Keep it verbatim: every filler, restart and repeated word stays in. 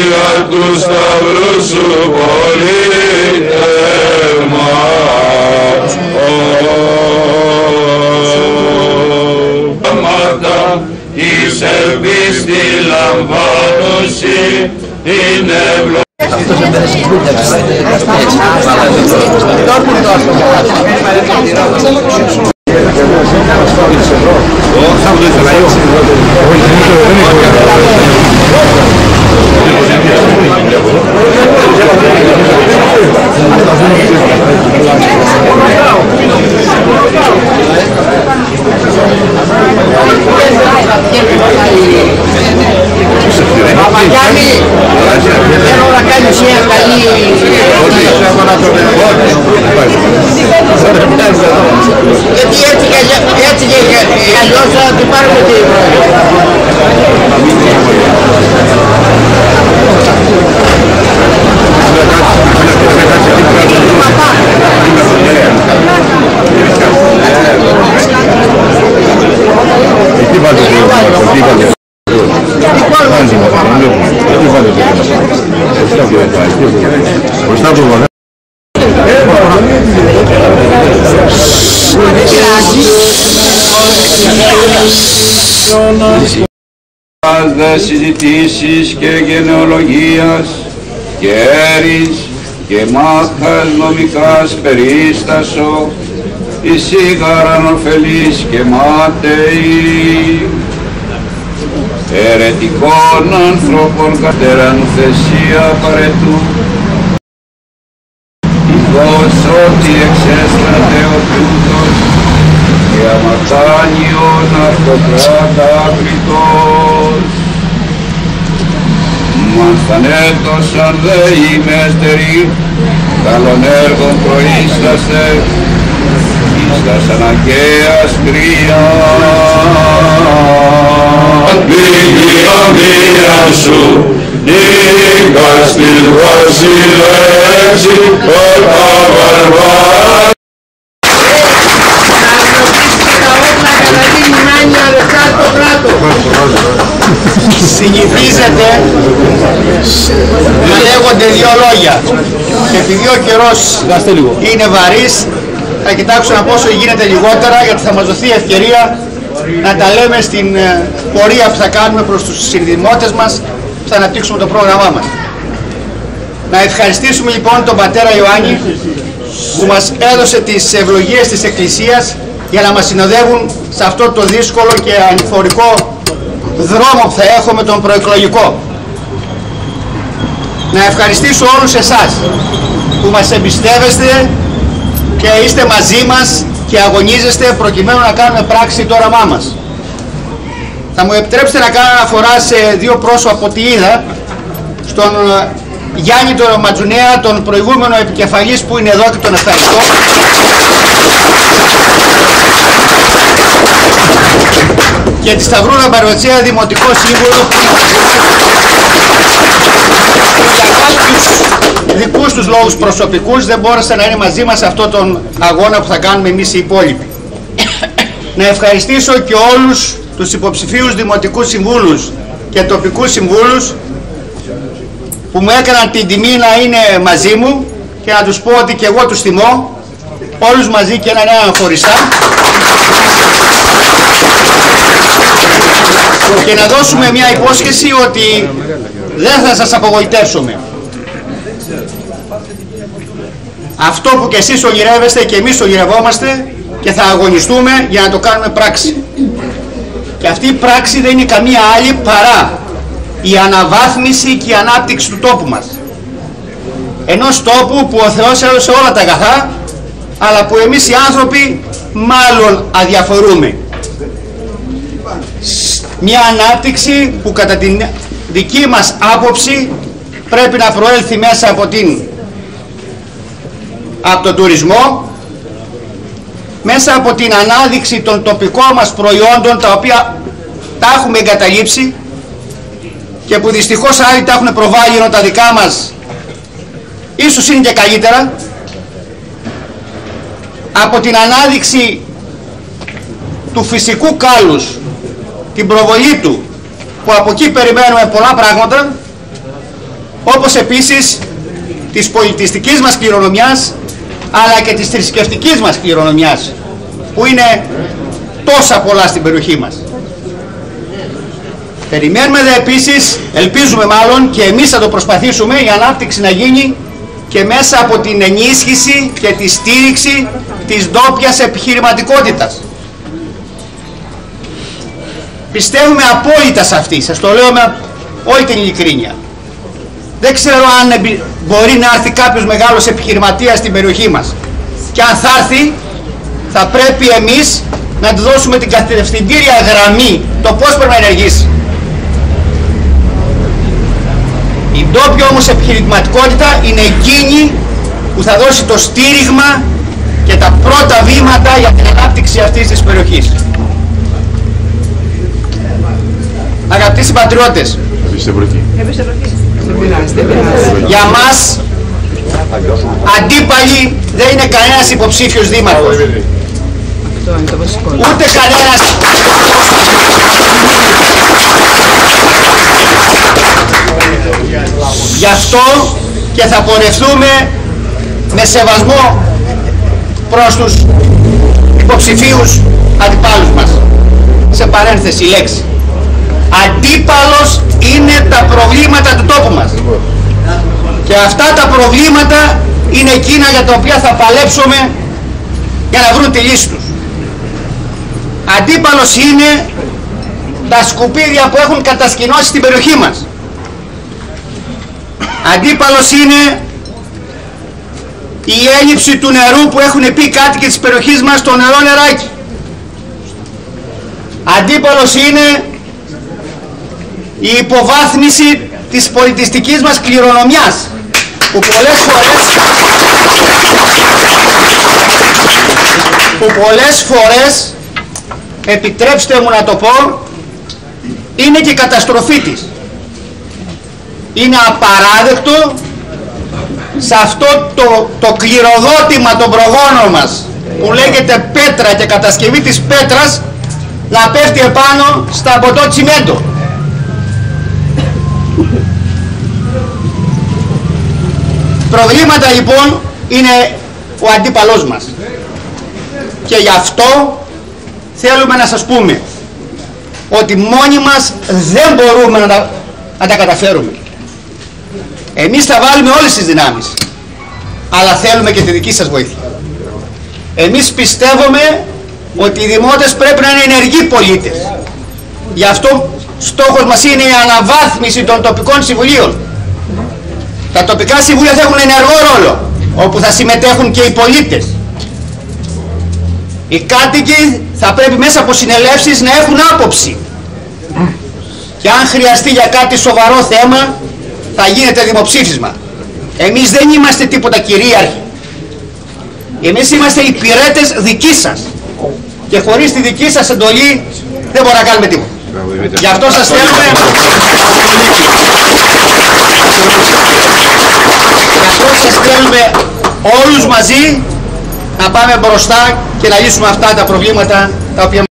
Δια του σταυρού σου πολίτευμα. Άματα εις ελπίστη λαμβάνωση είναι ευλογία. Αυτός εμπέρασε κούτια έτσι. Παπαγιάννη, θέλω να κάνεις μια καλή... Γιατί έτσι και αλλιώς θα την πάρουμε την Δε συζητήσεις και γενεολογίας και έρης και μάχας νομικάς περίστασο εις σίγαραν ωφελείς και μάταιοι αιρετικών ανθρώπων κατέραν θεσία παρετού ηγός ότι εξέστρατε ο τούτος και αματάνιον αυτοκράτα ακριτός μανθανέτωσαν δε ημέστεροι καλών έργων προείσταστε εις τας αναγκαίας κρυάς. Πήγη ομοία σου νίκας την βασιλεύση ο Παπαρβάς. Συνηθίζεται να λέγονται δύο λόγια και επειδή ο καιρός είναι βαρύς θα κοιτάξω να πω όσο γίνεται λιγότερα γιατί θα μας δοθεί ευκαιρία να τα λέμε στην πορεία που θα κάνουμε προς τους συνδημότες μας που θα αναπτύξουμε το πρόγραμμά μας. Να ευχαριστήσουμε λοιπόν τον πατέρα Ιωάννη που μας έδωσε τις ευλογίες της Εκκλησίας για να μας συνοδεύουν σε αυτό το δύσκολο και ανηφορικό δρόμο που θα έχουμε τον προεκλογικό. Να ευχαριστήσω όλους εσάς που μας εμπιστεύεστε και είστε μαζί μας και αγωνίζεστε προκειμένου να κάνουμε πράξη το όραμά μας. Θα μου επιτρέψετε να κάνω αναφορά σε δύο πρόσωπα από ό,τι είδα, στον Γιάννη τον Ματζουνέα, τον προηγούμενο επικεφαλής που είναι εδώ και τον ευχαριστώ. Και τη Σταυρούλα Μπαρβατσέα, Δημοτικό Σύμβουλο, που για κάποιους δικούς τους λόγους προσωπικούς δεν μπόρεσε να είναι μαζί μας σε αυτόν τον αγώνα που θα κάνουμε εμείς οι υπόλοιποι. Να ευχαριστήσω και όλους τους υποψηφίους Δημοτικούς Συμβούλους και Τοπικούς Συμβούλους που μου έκαναν την τιμή να είναι μαζί μου και να τους πω ότι και εγώ τους τιμώ, όλους μαζί και έναν έναν χωριστά. Και να δώσουμε μια υπόσχεση ότι δεν θα σας απογοητεύσουμε. Αυτό που και εσείς ονειρεύεστε και εμείς ονειρευόμαστε και θα αγωνιστούμε για να το κάνουμε πράξη. Και αυτή η πράξη δεν είναι καμία άλλη παρά η αναβάθμιση και η ανάπτυξη του τόπου μας. Ενός τόπου που ο Θεός έδωσε όλα τα αγαθά, αλλά που εμείς οι άνθρωποι μάλλον αδιαφορούμε. Μια ανάπτυξη που κατά την δική μας άποψη πρέπει να προέλθει μέσα από, την, από τον τουρισμό, μέσα από την ανάδειξη των τοπικών μας προϊόντων τα οποία τα έχουμε εγκαταλείψει και που δυστυχώς άλλοι τα έχουν προβάλλει ενώ τα δικά μας ίσως είναι και καλύτερα, από την ανάδειξη του φυσικού κάλους, την προβολή του, που από εκεί περιμένουμε πολλά πράγματα, όπως επίσης της πολιτιστικής μας κληρονομιάς, αλλά και της θρησκευτικής μας κληρονομιάς, που είναι τόσα πολλά στην περιοχή μας. Περιμένουμε δε επίσης, ελπίζουμε μάλλον, και εμείς θα το προσπαθήσουμε, η ανάπτυξη να γίνει και μέσα από την ενίσχυση και τη στήριξη της ντόπιας επιχειρηματικότητας. Πιστεύουμε απόλυτα σε αυτή, σας το λέω με όλη την ειλικρίνεια. Δεν ξέρω αν μπορεί να έρθει κάποιος μεγάλος επιχειρηματίας στην περιοχή μας. Και αν θα έρθει, θα πρέπει εμείς να του δώσουμε την κατευθυντήρια γραμμή, το πώς πρέπει να ενεργήσει. Η ντόπια όμως επιχειρηματικότητα είναι εκείνη που θα δώσει το στήριγμα και τα πρώτα βήματα για την ανάπτυξη αυτής της περιοχής. Αγαπητοί συμπατριώτες, για μας αντίπαλοι δεν είναι κανένας υποψήφιος δήμαρχος, ούτε κανένας γι' αυτό και θα πορευτούμε με σεβασμό προς τους υποψηφίους αντιπάλους μας. Σε παρένθεση λέξη, αντίπαλος είναι τα προβλήματα του τόπου μας, και αυτά τα προβλήματα είναι εκείνα για τα οποία θα παλέψουμε για να βρουν τη λύση τους. Αντίπαλος είναι τα σκουπίδια που έχουν κατασκηνώσει στην περιοχή μας. Αντίπαλος είναι η έλλειψη του νερού που έχουν πει κάτοικοι της περιοχής μας, το νερό νεράκι. Αντίπαλος είναι η υποβάθμιση της πολιτιστικής μας κληρονομιάς, που πολλές φορές που πολλές φορές επιτρέψτε μου να το πω, είναι και η καταστροφή της. Είναι απαράδεκτο σε αυτό το, το κληροδότημα των προγόνων μας που λέγεται πέτρα και κατασκευή της πέτρας να πέφτει επάνω στα ποτό τσιμέντο. Προβλήματα λοιπόν είναι ο αντίπαλός μας, και γι' αυτό θέλουμε να σας πούμε ότι μόνοι μας δεν μπορούμε να τα, να τα καταφέρουμε. Εμείς θα βάλουμε όλες τις δυνάμεις, αλλά θέλουμε και τη δική σας βοήθεια. Εμείς πιστεύουμε ότι οι δημότες πρέπει να είναι ενεργοί πολίτες. Γι' αυτό στόχος μας είναι η αναβάθμιση των τοπικών συμβουλίων. Τα τοπικά συμβούλια θα έχουν ενεργό ρόλο, όπου θα συμμετέχουν και οι πολίτες. Οι κάτοικοι θα πρέπει μέσα από συνελεύσεις να έχουν άποψη. Και αν χρειαστεί για κάτι σοβαρό θέμα, θα γίνεται δημοψήφισμα. Εμείς δεν είμαστε τίποτα κυρίαρχοι. Εμείς είμαστε υπηρέτες δικοί σας. Και χωρίς τη δική σας εντολή δεν μπορούμε να κάνουμε τίποτα. Γι' αυτό σας θέλουμε... Γι' αυτό σας θέλουμε όλους μαζί να πάμε μπροστά και να λύσουμε αυτά τα προβλήματα τα οποία